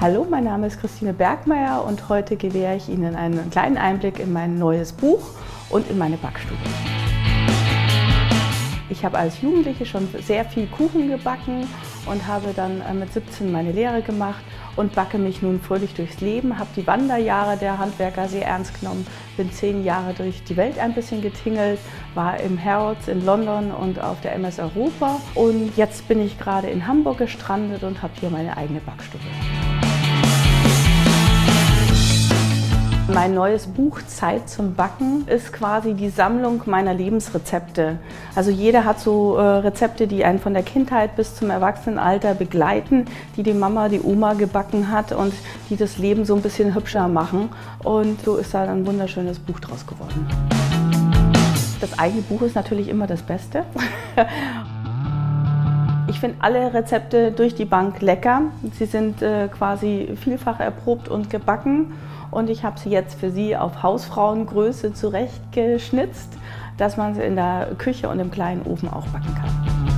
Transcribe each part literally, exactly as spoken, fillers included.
Hallo, mein Name ist Christine Bergmeier und heute gewähre ich Ihnen einen kleinen Einblick in mein neues Buch und in meine Backstube. Ich habe als Jugendliche schon sehr viel Kuchen gebacken und habe dann mit siebzehn meine Lehre gemacht und backe mich nun fröhlich durchs Leben, habe die Wanderjahre der Handwerker sehr ernst genommen, bin zehn Jahre durch die Welt ein bisschen getingelt, war im Harrods in London und auf der M S Europa und jetzt bin ich gerade in Hamburg gestrandet und habe hier meine eigene Backstube. Mein neues Buch Zeit zum Backen ist quasi die Sammlung meiner Lebensrezepte. Also jeder hat so äh, Rezepte, die einen von der Kindheit bis zum Erwachsenenalter begleiten, die die Mama, die Oma gebacken hat und die das Leben so ein bisschen hübscher machen. Und so ist da ein wunderschönes Buch draus geworden. Das eigene Buch ist natürlich immer das Beste. Ich finde alle Rezepte durch die Bank lecker. Sie sind äh, quasi vielfach erprobt und gebacken. Und ich habe sie jetzt für Sie auf Hausfrauengröße zurechtgeschnitzt, dass man sie in der Küche und im kleinen Ofen auch backen kann.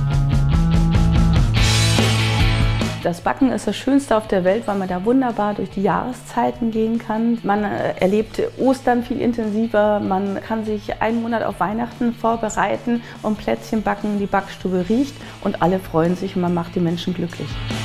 Das Backen ist das Schönste auf der Welt, weil man da wunderbar durch die Jahreszeiten gehen kann. Man erlebt Ostern viel intensiver, man kann sich einen Monat auf Weihnachten vorbereiten und Plätzchen backen, die Backstube riecht und alle freuen sich und man macht die Menschen glücklich.